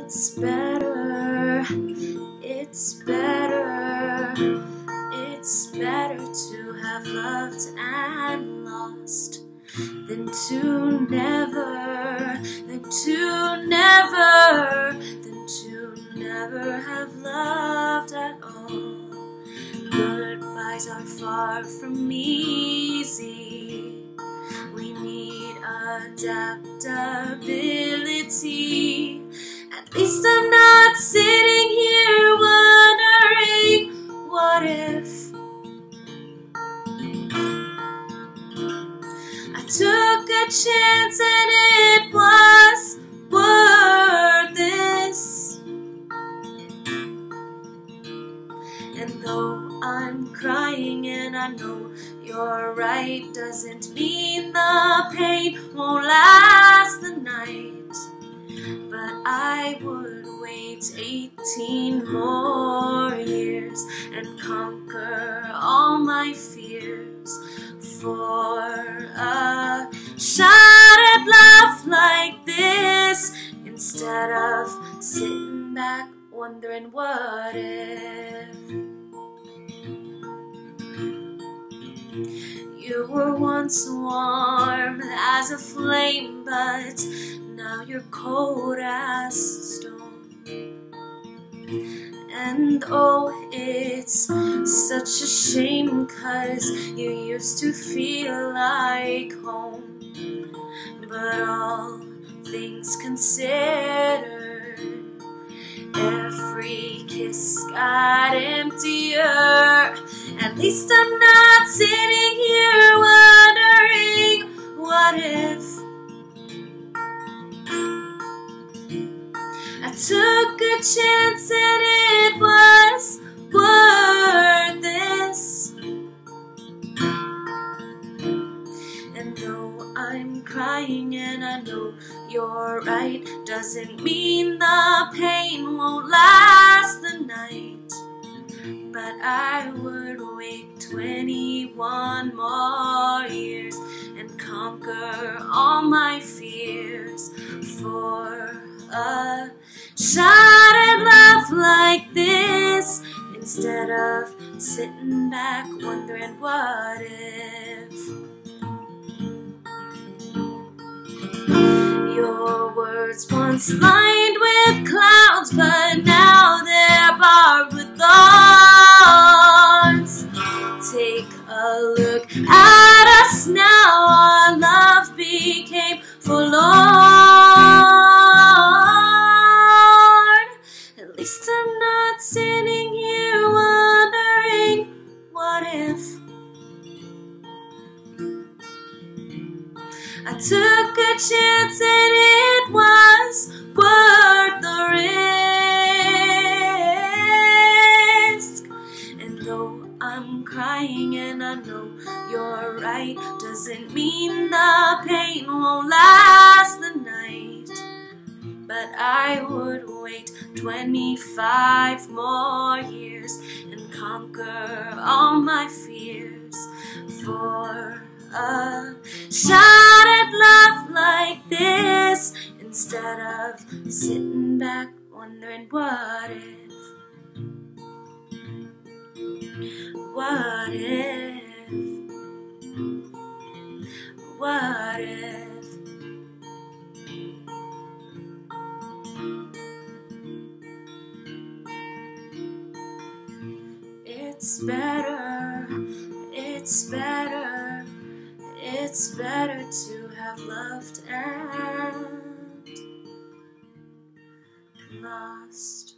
It's better, it's better, it's better to have loved and lost than to never, than to never, than to never have loved at all. Goodbyes are far from easy. We need adaptability. At least I'm not sitting here wondering, what if I took a chance and it was worth this? And though I'm crying and I know you're right, doesn't mean the pain won't last the night. But I would wait 18 more years and conquer all my fears for a shot at love like this, instead of sitting back wondering what if. You were once warm as a flame, but now you're cold as stone. And oh, it's such a shame, 'cause you used to feel like home. But all things considered, every kiss got emptier. At least I'm not sitting here wondering, what if I took a chance and it was worth this? And though I'm crying and I know you're right, doesn't mean the pain won't last the night. But I would wait 21 more years and conquer all my fears for a shot at love like this, instead of sitting back wondering, what if. Your words once lined with clouds, but now they're barbed with thorns. Take a look at us now, our love became forlorn. At least I'm not sitting here wondering, what if I took a chance and it was worth the risk. And though I'm crying and I know you're right, doesn't mean the pain won't last the night. But I would wait 25 more years and conquer all my fears for a shot at love like this, instead of sitting back wondering, what if, what if, what if. It's better, it's better, it's better to have loved and lost.